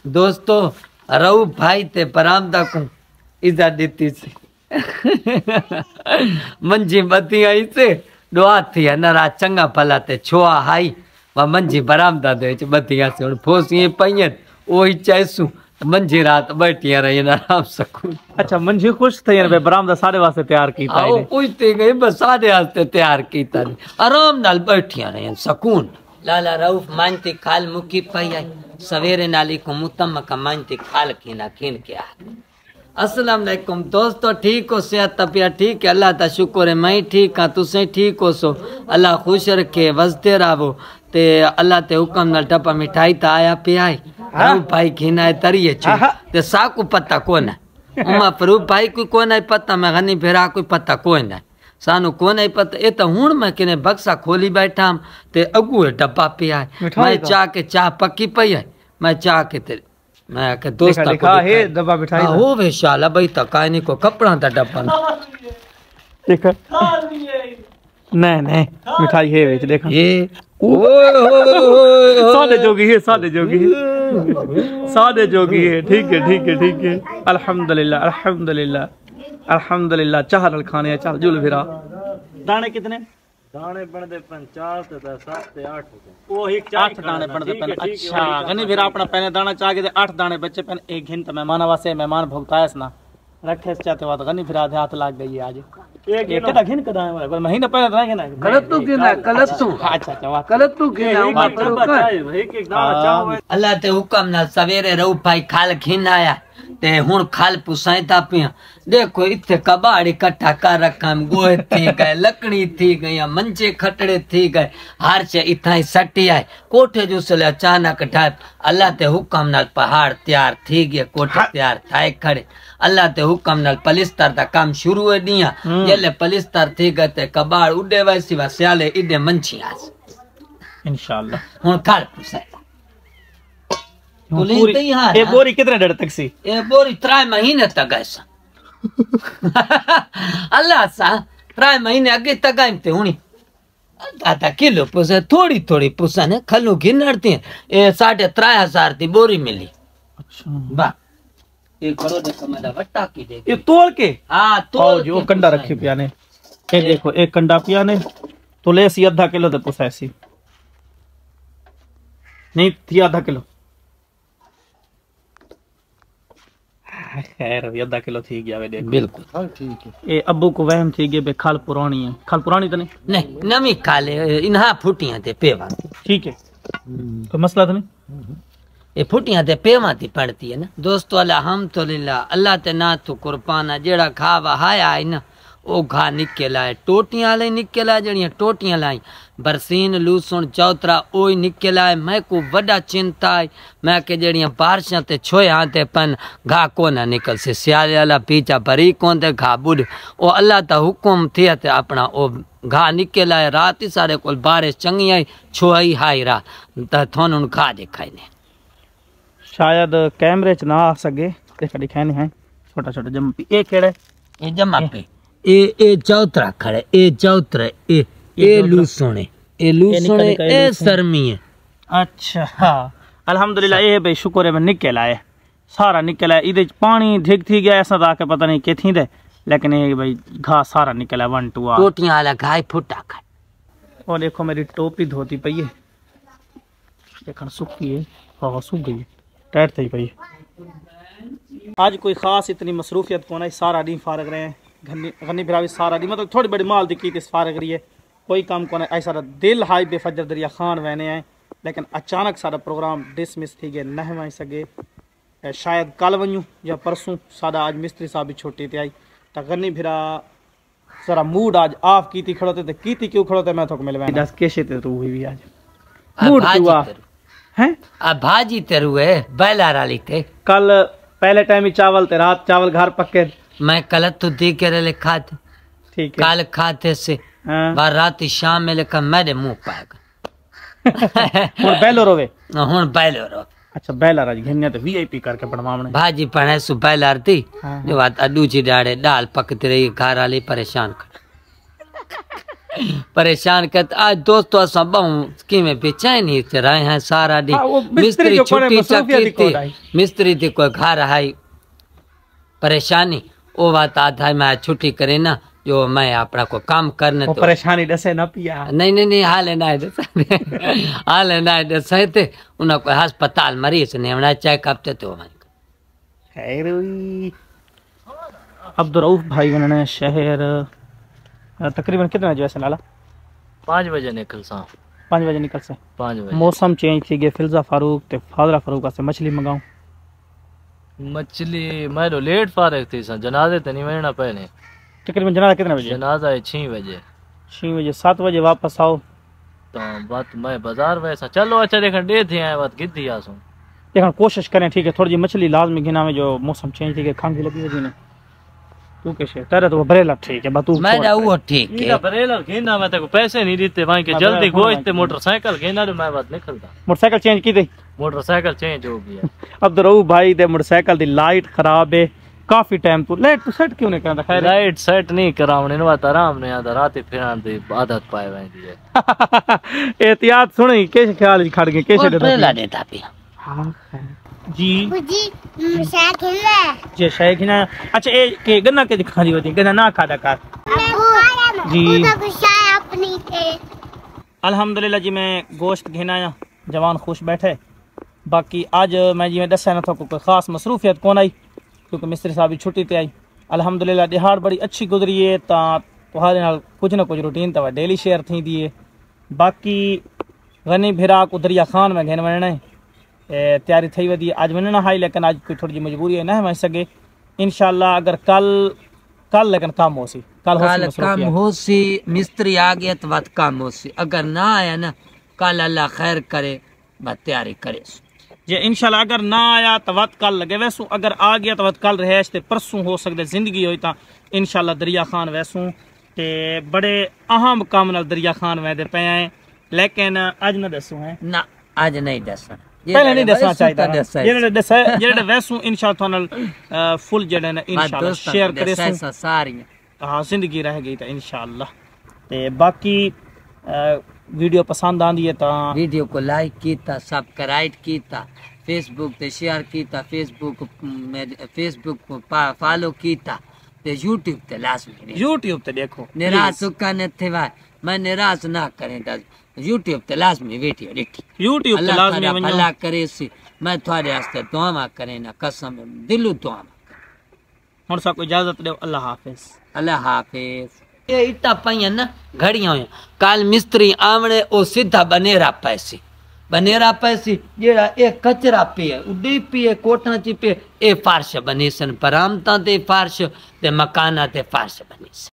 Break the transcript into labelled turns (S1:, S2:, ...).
S1: दोस्तों रऊ भाई ते बरामदा को इज्जत दी से मंजी बती आई से दुआ थी नरा चंगा भला ते छोआ हाई वा मंजी बरामदा दे बती से हुन फोसी पईन ओही चैसू मंजी रात बैठी रही आराम सकून।
S2: अच्छा मंजी खुश थी बे बरामदा साढ़े वास्ते तैयार कीता
S1: ओ खुश थी गई बस साढ़े वास्ते तैयार कीता आराम नाल बैठी रही सकून। लाला रऊफ मानती खाल मुकी पई आई सवेरे नाली को मुतम का मानती खाल खीना खीन के आ। अस्सलाम वालेकुम दोस्तों, ठीक हो? सेहत तबीयत ठीक है? अल्लाह का शुक्र है, मैं ठीक हाँ, तुसें ठीक हो सो? अल्लाह खुश रखे वसते रहो ते अल्लाह ते हुक्म नाल टपा मिठाई ता आया पे आई रूप भाई खीना है तरिए छु ते साकू पता कोन है उमा रूप भाई कोई कोन है पता मैं गनी भेरा कोई पता कोन है सानू कोन है पता ए तो हुण मैं किने बक्सा खोली बैठा ते अगुए डब्बा पे आए मैं चाह के चाह पक्की पई है मैं चाह के ते मैं के दोस्त
S2: लिखा है डब्बा मिठाई
S1: हो वे शाला भाई तकानी को कपड़ा दा डब्बा
S2: देखा नहीं मिठाई है वेच देखा
S1: ये
S2: सादे जोगी है सादे जोगी है सादे जोगी है ठीक है ठीक है ठीक है अल्हम्दुलिल्लाह अल्हम्दुलिल्लाह अल्हम्दुलिल्लाह चाह नल खाने चल जुल फिरा। दाने कितने
S3: दाने बनदे 50 ते 7 ते 8
S2: ओही 8 दाने बनदे पन। अच्छा गनी फिर अपना पहले दाना चाह के 8 दाने बच्चे पन एक घिन तो मेहमान वास्ते मेहमान भुगतायस ना रखे चाहते बात गनी फिर आधे हाथ लाग गई आज एक कदा घिन कदा है महीना पहले दाना के ना
S1: गलत तू गिना गलत तू
S2: अच्छा
S1: गलत तू गिना
S3: एक दाना चाह
S1: अल्लाह ते हुक्म ना सवेरे रहू भाई खाल खिन आया ते हुन खाल पुसाई ता पिया देखो इत्थे कबाड़ इकट्ठा कर रखा गोहे थी गए लकड़ी थी गई मंचे खटड़े थी गए हर शे इथा ही सटी आए कोठे जो से अचानक ठाए अल्लाह ते हुक्म नाल पहाड़ तैयार थी गए कोठे तैयार थाए खड़े अल्लाह ते हुक्म नाल पलिस्तर दा काम शुरू है दिया जेले पलिस्तर थी गए ते कबाड़ उडे वैसी वा स्याले इडे मंची आस
S2: इंशाल्लाह
S1: हुन खाल पुसाई
S2: ये बोरी कितने देर तक सी?
S1: ये बोरी 3 महीने तक ऐसा अल्लाह सा 3 महीने अगे तक आते हुनी आधा किलो पुसा थोड़ी थोड़ी पुसा ने खलू घिनड़ती है ये 3,500 की बोरी मिली।
S2: अच्छा
S1: वाह ये करो देखो मेरा वट्टा की देख
S2: ये तोल के
S1: हां तोल
S2: जो कंडा रखी पिया ने ये देखो एक कंडा पिया ने तो ले सी आधा किलो ते पुसा सी नहीं थी आधा किलो खैर अभी आधा किलो थी गया वे देख
S1: बिल्कुल
S3: हां ठीक है।
S2: ए अब्बू को वहम थी गए बे खाल पुरानी है खाल पुरानी तो
S1: नहीं नमी खाले इन्हा फुटियां ते पेवा
S2: ठीक है कोई मसला तो नहीं
S1: ये फुटियां ते पेवा थी पड़ती है ना दोस्तों अल्हम्दुलिल्लाह अल्लाह ते ना तो कुर्बान है जेड़ा खावा हाया है ना ओ घा निके लाए टोटियां वाले निके लाए जड़ियां टोटियां लाई बरसीन लूसुन चौतरा ओई निके लाए मैं को वड्डा चिंता है मैं के जड़ियां बारिशां ते छोया ते पन घा कोना निकल से स्याले वाला पीछा भरी कोन ते घा बुड ओ अल्लाह दा हुक्म थे ते अपना ओ घा निके लाए रात ही सारे कोल बारिश चंगी आई छोई हाई रात त थोन उन घा दिखाई ने
S2: शायद कैमरे च ना आ सके देखा दिखाने हैं छोटा छोटा जम ए केड़े
S1: ए जमा पे ए चौतरा खड़े ए चौतरा ए लूसुने ए सरमी है।
S2: अच्छा अल्हम्दुलिल्लाह ये भाई शुक्र है मैं निकल आए सारा निकल आया इधर पानी ढिग थी गया ऐसा आके पता नहीं के थी दे लेकिन ये भाई घा सारा निकल आया 1 2
S1: टोटियां वाला घाय फुटा खा
S2: और देखो मेरी टोपी धोती पई है देखन सूखी है हवा सूख गई टाइट थी पई आज कोई खास इतनी मसरूफियत को नहीं सारा दिन फारग रहे हैं गन्नी फिरावी सारा दिन मतलब थोड़ी बड़ी माल दिखी थी फारग रही है कोई काम को नहीं ऐसा दिल हाई बेफजर दरिया खान वहने आए लेकिन अचानक सारा प्रोग्राम डिसमिस थी गए नह वहीं सके शायद कल वनूं या परसों सादा आज मिस्त्री साहब भी छोटी थी आई तो गन्नी फिरा जरा मूड आज ऑफ की थी खड़ोते थे की क्यों खड़ोते मैं तो मिलवा दस कैसे ते तू हुई भी आज मूड हुआ हैं
S1: आ भाजी तेरू है बैला राली थे
S2: कल पहले टाइम ही चावल थे रात चावल घर पक्के
S1: मैं कल तो दी के रे खाते
S2: ठीक है
S1: कल खाते से बार रात शाम में लेकर मेरे मुंह पाएगा
S2: और बैलो रोवे
S1: हुन बैलो रो
S2: अच्छा बैलार आज घन्या तो वीआईपी करके बनवावणे
S1: भाजी पणे सु बैलार थी जो बात अडूची डाड़े दाल पकती रही घर वाली परेशान कर परेशान करते। आज दोस्तों असा बहु कि में बेचैनी थे रहे हैं सारा दिन।
S2: हाँ, वो
S1: मिस्त्री
S2: जो कोने
S1: छुट्टी
S2: मसरूफियत ही
S1: चकी
S2: कोन आई।
S1: थी, मिस्त्री थी कोई घर आई परेशानी, वो बात आधा मैं छुट्टी करे ना जो मैं अपना को काम करने
S2: वो
S1: तो
S2: परेशानी दसे न पिया।
S1: नहीं हाल है ना हाल है ना दसे थे उन्हें कोई अस्पताल मरीज ने हमने चेकअप थे तो
S2: खैर हुई। अब्दुल रऊफ भाई उन्होंने शहर तकरीबन कितना जो है नाला
S3: 5 बजे निकल सा
S2: 5 बजे निकल से।
S3: 5 बजे
S2: मौसम चेंज थी गए फिल्जा फारूक ते फादरा फारूक से मछली मंगाऊं।
S3: मछली मैं तो लेट फारग थी सा जनाजे ते नहीं वणना पहले।
S2: तकरीबन जनाजा कितने बजे?
S3: जनाजा है 6 बजे।
S2: 6 बजे 7 बजे वापस आओ।
S3: तो बात मैं बाजार वैसा चलो अच्छा देखन दे थे आए बात गिद्दी आसू।
S2: देखो कोशिश करें ठीक है थोड़ी जी मछली लाजमी गिना में जो मौसम चेंज थी गए खांसी लगी वजह ने तू कैसे तेरा तो बरेला ठीक है बा तू
S1: मैं वो ठीक है।
S3: इला बरेला घेना मैं तेको पैसे नहीं देते वहां के
S2: हाँ,
S3: जल्दी
S2: बरेला
S3: गोश्त मोटरसाइकिल घेना तो मैं बात निकलता।
S2: मोटरसाइकिल चेंज की थी
S3: मोटरसाइकिल चेंज हो गया।
S2: अब्दुल रऊफ भाई दे मोटरसाइकिल दी लाइट खराब है काफी टाइम तो लाइट तो सेट क्यों नहीं करता? खैर
S3: लाइट सेट नहीं करावने न बात आराम ने आधा रात फिरान दी आदत पाए वेंदी है।
S2: एहतियात सुनी कैसे ख्याल खड़ गए कैसे
S1: ट्रेला देता पिया।
S2: हाँ जी
S4: जी साइकिल है
S2: जे शेख ना अच्छा ए के गन्ना के खाली होती गन्ना ना खाता कर जी।
S4: अपनी थे
S2: अल्हम्दुलिल्लाह जी मैं गोश्त घेना आया जवान खुश बैठे। बाकी आज मैं जी मैं दसा ना था कोई खास मसरूफियत कौन आई क्योंकि मिस्त्री साहब की छुट्टी ते आई। अल्हम्दुलिल्लाह दिहाड़ बड़ी अच्छी गुजरी है तुम्हारे नाल कुछ ना कुछ रूटीन तवा डेली शेयर थी दी है। बाकी गनी भिरा को दरिया खान में घेन वञण तैयारी थी वधी आज वञणो है लेकिन आज कोई थोड़ी जी मजबूरी है न वञी सके। इंशाल्लाह अगर कल लेकिन काम होसी कल
S1: काम होसी मिस्त्री आ गया तो बात काम होसी अगर ना आया ना कल अल्लाह खैर करे बात तैयारी करे
S2: जे इंशाल्लाह अगर ना आया तो वत कल लगे वैसू अगर आ गया तो वत कल रहश ते परसों हो सकते जिंदगी होई ता इंशाल्लाह दरिया खान वैसू ते बड़े अहम काम नाल दरिया खान वैदे पे हैं लेकिन आज ना दसू है
S1: ना आज नहीं दसना
S2: पहले नहीं दसना चाहिए जेड़े वैसू इंशाल्लाह थानल फुल जेड़े ने इंशाल्लाह शेयर करे
S1: सारी
S2: हाँ जिंदगी रह गई तो इंशाल्लाह ते बाकी वीडियो पसंद आंदी है तो
S1: वीडियो को लाइक कीता सब्सक्राइब कीता फेसबुक ते शेयर कीता फेसबुक को फॉलो कीता ते यूट्यूब ते लाजमी
S2: यूट्यूब ते देखो
S1: निराश का न थे भाई मैं निराश ना करें यूट्यूब ते लाजमी वीडियो देखी
S2: यूट्यूब ते लाजमी
S1: भला करे सी मैं थोड़े वास्ते दुआ करे ना कसम दिलू दुआ
S2: हुन सा कोई इजाजत दो अल्लाह हाफिज।
S1: अल्लाह हाफिज। ये इटा पाइया ना घड़ियां काल मिस्त्री आवणे ओ सीधा बनेरा पैसी जेड़ा ए कचरा पे उडी पे कोठा ची पे ए फार्श बनी सन परामता ते फार्श ते मकाना ते फार्श बनी सन।